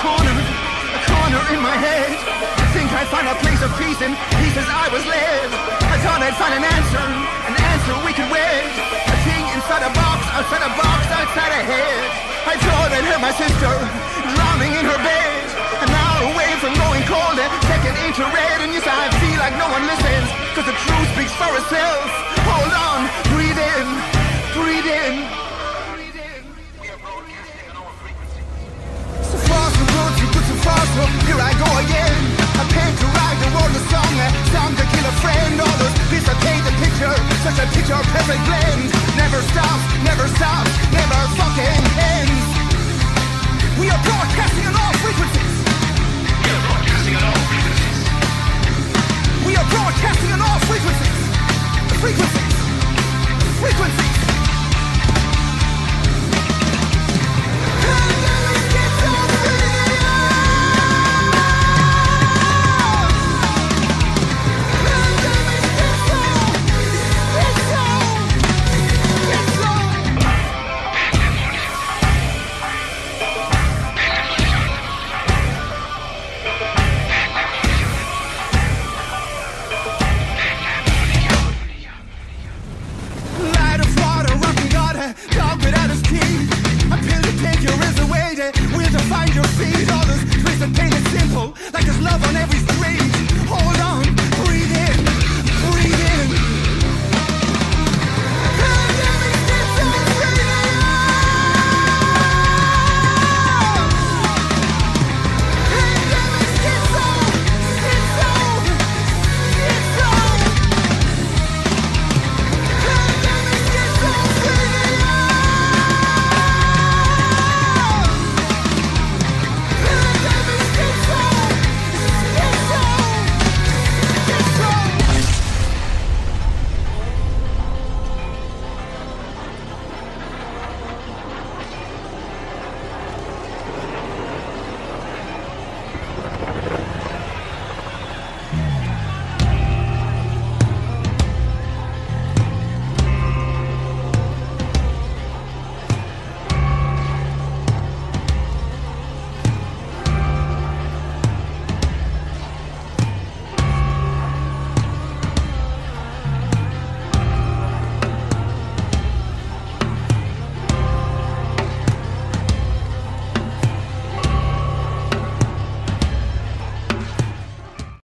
corner in my head. I think I'd find a place of peace in pieces I was led. I thought I'd find an answer we could wed. A thing inside a box, outside a box, outside a head. I thought I'd heard my sister drowning in her bed. And now away from going cold, second into red. And yes, I feel like no one listens, cause the truth speaks for itself. Hold on, breathe in, breathe in. So far, so good, so good, so far, so here I go again. I paint to write the world a song to kill a friend. All those bits I paint a picture, such a picture perfect blend. Never stops, never fucking ends. We are broadcasting on all frequencies. We are broadcasting on all frequencies. Frequencies. Frequencies. Dog without his teeth. A pill to take your is away. Where to find your feet. All this twisted pain is simple, like there's love on every street. Hold on,